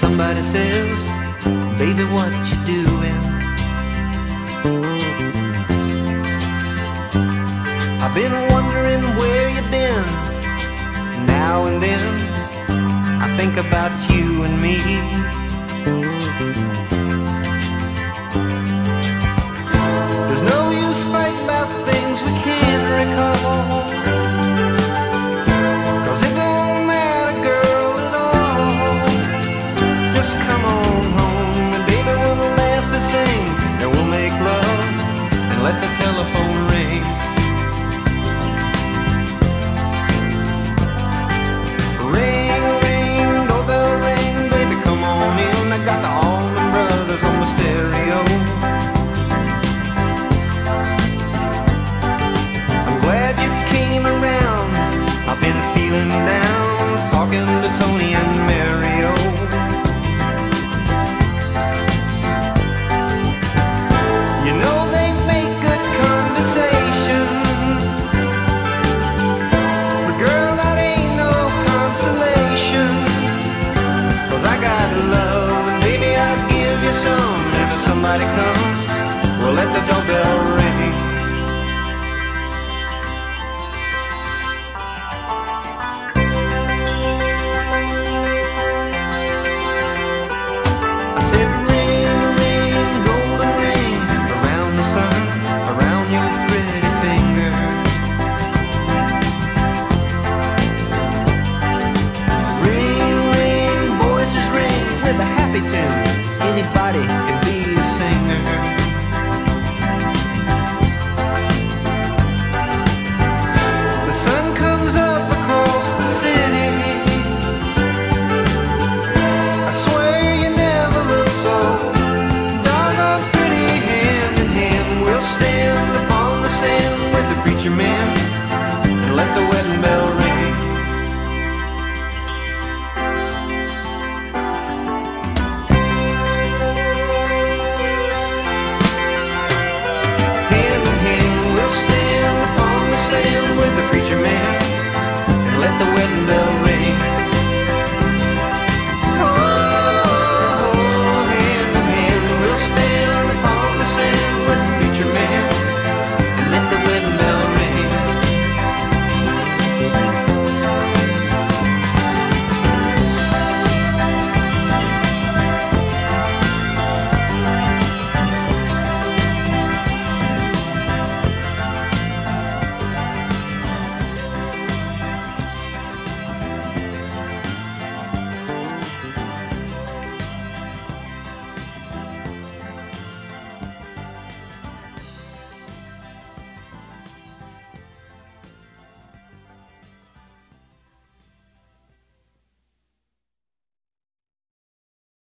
somebody says, baby, what you doing? I've been wondering where you've been. Now and then I think about you and me. There's no use fighting about things we can't recall, 'cause it don't matter, girl, at all. Just come on home and baby, we'll laugh and sing, and we'll make love and let the telephone ring. Ring, ring, doorbell ring, baby, come on in. I got the Allman Brothers on the stereo. I'm glad you came around. I've been feeling down, talking to Tony and Mario. You know they make good conversation, but girl, that ain't no consolation. 'Cause I got love, and baby, I'll give you some. If somebody comes, we'll let the doorbell ring. I said ring, ring, golden ring, around the sun, around your pretty finger. Ring, ring, voices ring with a happy tune.